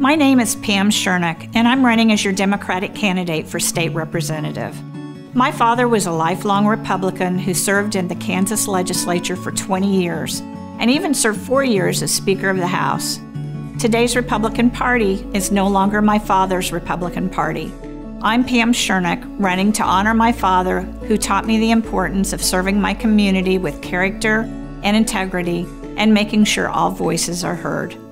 My name is Pam Shernuk, and I'm running as your Democratic candidate for state representative. My father was a lifelong Republican who served in the Kansas legislature for 20 years, and even served 4 years as Speaker of the House. Today's Republican Party is no longer my father's Republican Party. I'm Pam Shernuk, running to honor my father, who taught me the importance of serving my community with character and integrity and making sure all voices are heard.